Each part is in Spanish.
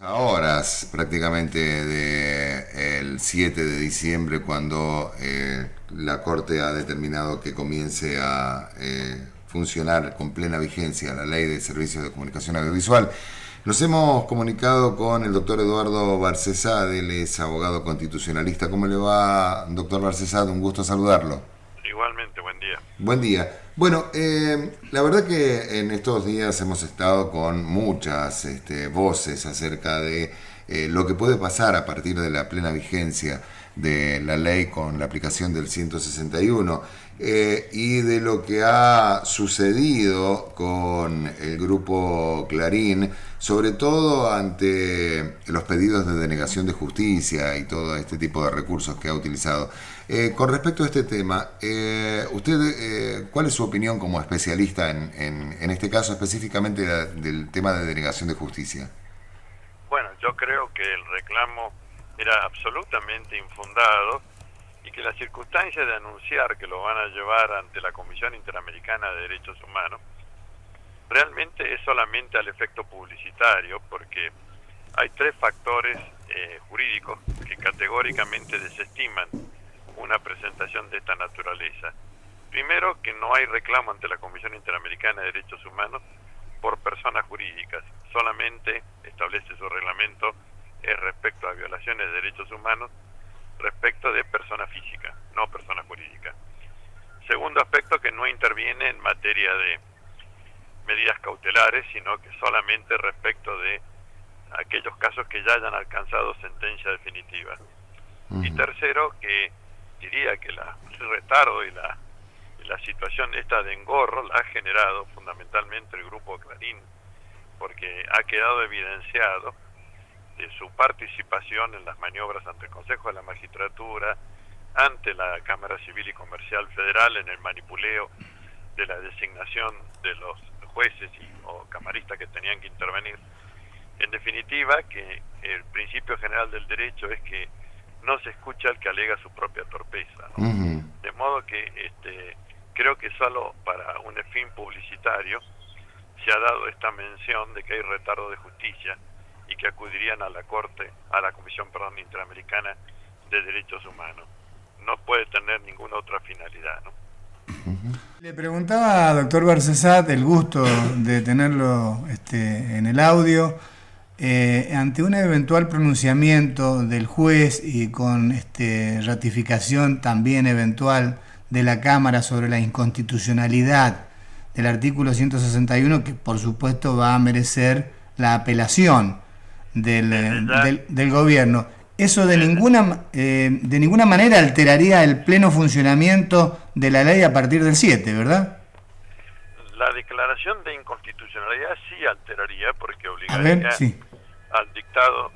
A horas prácticamente del 7 de diciembre, cuando la Corte ha determinado que comience a funcionar con plena vigencia la Ley de Servicios de Comunicación Audiovisual. Nos hemos comunicado con el doctor Eduardo Barcesad, él es abogado constitucionalista. ¿Cómo le va, doctor Barcesad? Un gusto saludarlo. Igualmente, buen día. Buen día. Bueno, la verdad que en estos días hemos estado con muchas voces acerca de lo que puede pasar a partir de la plena vigencia de la ley con la aplicación del 161 y de lo que ha sucedido con el grupo Clarín, sobre todo ante los pedidos de denegación de justicia y todo este tipo de recursos que ha utilizado. Con respecto a este tema, usted, ¿cuál es su opinión como especialista en este caso específicamente del tema de denegación de justicia? Bueno, yo creo que el reclamo era absolutamente infundado y que la circunstancia de anunciar que lo van a llevar ante la Comisión Interamericana de Derechos Humanos realmente es solamente al efecto publicitario, porque hay tres factores jurídicos que categóricamente desestiman una presentación de esta naturaleza. Primero, que no hay reclamo ante la Comisión Interamericana de Derechos Humanos por personas jurídicas, solamente establece su reglamento respecto a violaciones de derechos humanos respecto de persona física, no persona jurídica. Segundo aspecto, que no interviene en materia de medidas cautelares, sino que solamente respecto de aquellos casos que ya hayan alcanzado sentencia definitiva. Y tercero, que diría que el retardo y la situación esta de engorro la ha generado fundamentalmente el grupo Clarín, porque ha quedado evidenciado de su participación en las maniobras ante el Consejo de la Magistratura, ante la Cámara Civil y Comercial Federal, en el manipuleo de la designación de los jueces o camaristas que tenían que intervenir. En definitiva, que el principio general del derecho es que no se escucha al que alega su propia torpeza, ¿no? De modo que creo que solo para un fin publicitario se ha dado esta mención de que hay retardo de justicia y que acudirían a la Corte, a la Comisión Interamericana de Derechos Humanos. No puede tener ninguna otra finalidad, ¿no? Le preguntaba, doctor Barcesat, el gusto de tenerlo en el audio, ante un eventual pronunciamiento del juez y con ratificación también eventual de la Cámara sobre la inconstitucionalidad del artículo 161, que por supuesto va a merecer la apelación del gobierno. Eso de ninguna manera alteraría el pleno funcionamiento de la ley a partir del 7, ¿verdad? La declaración de inconstitucionalidad sí alteraría, porque obligaría al dictado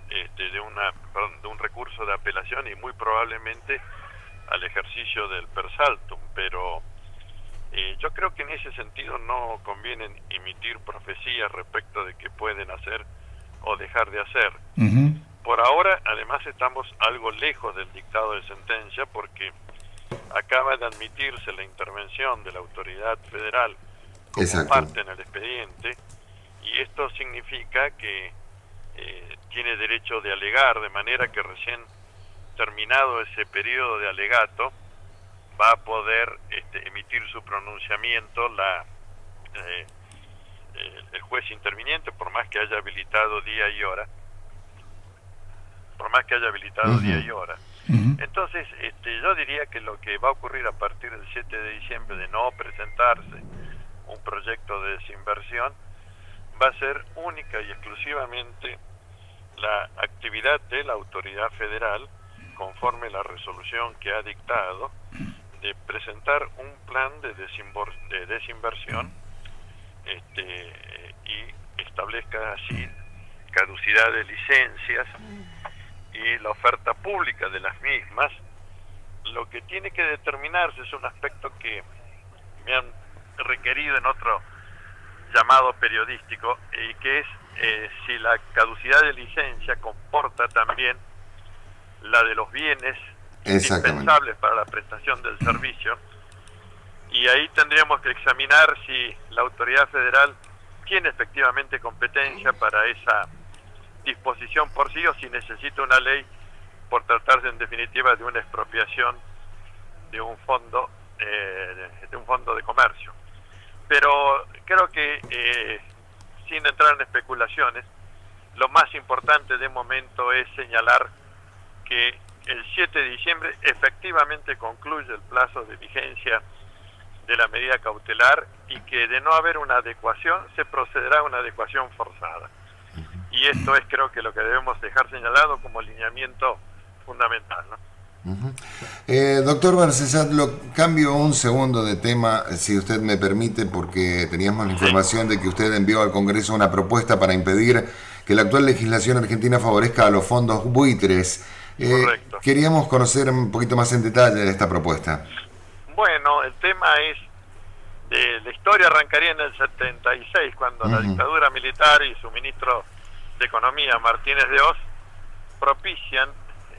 de un recurso de apelación y muy probablemente al ejercicio del per saltum, pero yo creo que en ese sentido no conviene emitir profecías respecto de qué pueden hacer o dejar de hacer. Por ahora, además, estamos algo lejos del dictado de sentencia, porque acaba de admitirse la intervención de la autoridad federal como parte en el expediente, y esto significa que tiene derecho de alegar, de manera que recién terminado ese periodo de alegato va a poder emitir su pronunciamiento el juez interviniente, por más que haya habilitado día y hora, Entonces, yo diría que lo que va a ocurrir a partir del 7 de diciembre de no presentarse un proyecto de desinversión va a ser única y exclusivamente la actividad de la autoridad federal, conforme la resolución que ha dictado, de presentar un plan de desinversión y establezca así caducidad de licencias y la oferta pública de las mismas. Lo que tiene que determinarse es un aspecto que me han requerido en otro llamado periodístico, y que es si la caducidad de licencia comporta también la de los bienes indispensables para la prestación del servicio, y ahí tendríamos que examinar si la autoridad federal tiene efectivamente competencia para esa disposición por sí o si necesita una ley por tratarse en definitiva de una expropiación de un fondo de comercio. Pero creo que sin entrar en especulaciones, lo más importante de momento es señalar que el 7 de diciembre efectivamente concluye el plazo de vigencia de la medida cautelar y que de no haber una adecuación se procederá a una adecuación forzada. Y esto es creo que lo que debemos dejar señalado como lineamiento fundamental, ¿no? Doctor Barcesat, cambio un segundo de tema, si usted me permite, porque teníamos la información de que usted envió al Congreso una propuesta para impedir que la actual legislación argentina favorezca a los fondos buitres. Correcto. Queríamos conocer un poquito más en detalle de esta propuesta. Bueno, el tema es, la historia arrancaría en el 76, cuando la dictadura militar y su ministro de Economía, Martínez de Oz, propician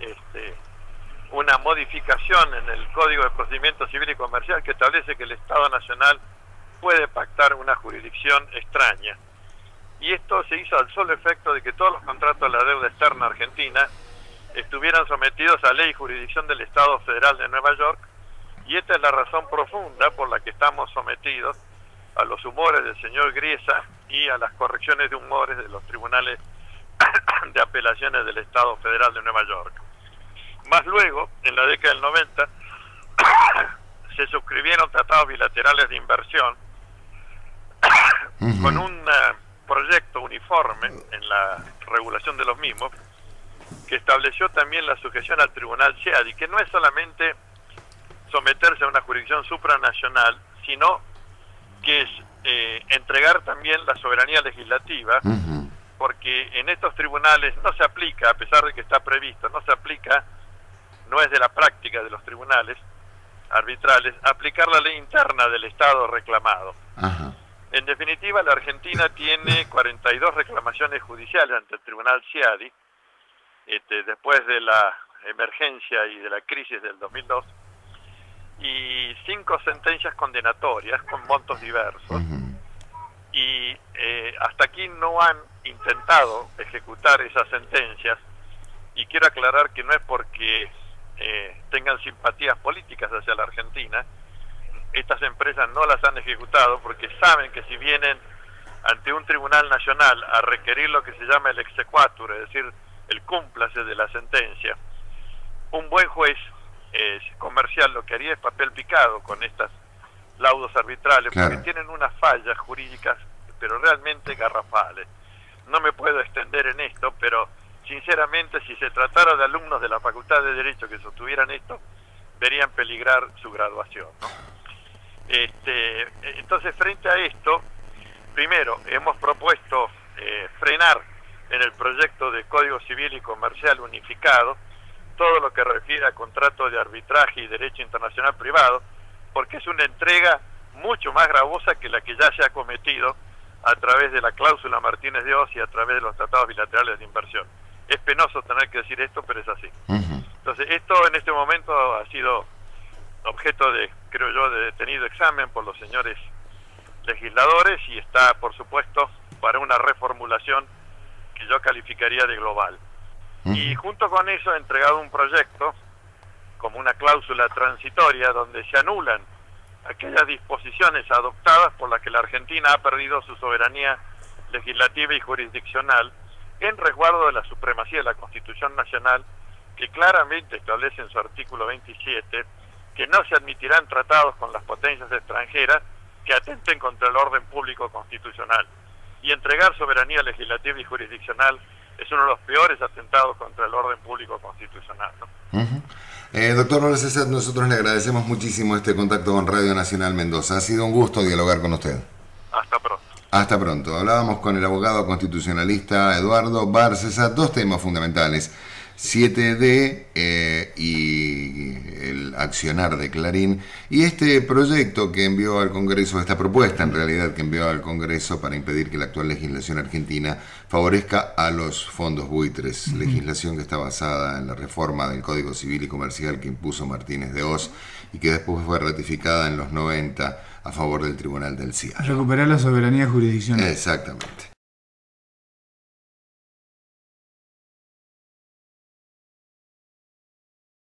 una modificación en el Código de Procedimiento Civil y Comercial que establece que el Estado Nacional puede pactar una jurisdicción extraña. Y esto se hizo al solo efecto de que todos los contratos de la deuda externa argentina estuvieran sometidos a ley y jurisdicción del Estado Federal de Nueva York, y esta es la razón profunda por la que estamos sometidos a los humores del señor Griesa y a las correcciones de humores de los tribunales de apelaciones del Estado Federal de Nueva York. Más luego, en la década del 90, se suscribieron tratados bilaterales de inversión con un proyecto uniforme en la regulación de los mismos, que estableció también la sujeción al Tribunal CIADI, que no es solamente someterse a una jurisdicción supranacional, sino que es entregar también la soberanía legislativa, porque en estos tribunales no se aplica, a pesar de que está previsto, no es de la práctica de los tribunales arbitrales, aplicar la ley interna del Estado reclamado. En definitiva, la Argentina tiene 42 reclamaciones judiciales ante el Tribunal CIADI, después de la emergencia y de la crisis del 2002, y 5 sentencias condenatorias con montos diversos, y hasta aquí no han intentado ejecutar esas sentencias, y quiero aclarar que no es porque tengan simpatías políticas hacia la Argentina. Estas empresas no las han ejecutado porque saben que si vienen ante un tribunal nacional a requerir lo que se llama el exequatur, es decir, el cúmplase de la sentencia, un buen juez comercial lo que haría es papel picado con estas laudos arbitrales, porque tienen unas fallas jurídicas pero realmente garrafales. No me puedo extender en esto, pero sinceramente si se tratara de alumnos de la Facultad de Derecho que sostuvieran esto, verían peligrar su graduación, ¿no? Entonces, frente a esto, primero hemos propuesto frenar en el proyecto de Código Civil y Comercial unificado todo lo que refiere a contratos de arbitraje y derecho internacional privado, porque es una entrega mucho más gravosa que la que ya se ha cometido a través de la cláusula Martínez de Oz y a través de los tratados bilaterales de inversión. Es penoso tener que decir esto, pero es así. Entonces, esto en este momento ha sido objeto de, creo yo, de detenido examen por los señores legisladores y está, por supuesto, para una reformulación que yo calificaría de global. Y junto con eso he entregado un proyecto como una cláusula transitoria donde se anulan aquellas disposiciones adoptadas por las que la Argentina ha perdido su soberanía legislativa y jurisdiccional en resguardo de la supremacía de la Constitución Nacional, que claramente establece en su artículo 27 que no se admitirán tratados con las potencias extranjeras que atenten contra el orden público constitucional. Y entregar soberanía legislativa y jurisdiccional es uno de los peores atentados contra el orden público constitucional, ¿no? Doctor Barcesat, nosotros le agradecemos muchísimo este contacto con Radio Nacional Mendoza. Ha sido un gusto dialogar con usted. Hasta pronto. Hasta pronto. Hablábamos con el abogado constitucionalista Eduardo Barcesat, dos temas fundamentales: 7D y el accionar de Clarín, y este proyecto que envió al Congreso, esta propuesta en realidad que envió al Congreso para impedir que la actual legislación argentina favorezca a los fondos buitres, legislación que está basada en la reforma del Código Civil y Comercial que impuso Martínez de Oz y que después fue ratificada en los 90 a favor del Tribunal del CIADI. Recuperar la soberanía jurisdiccional. Exactamente.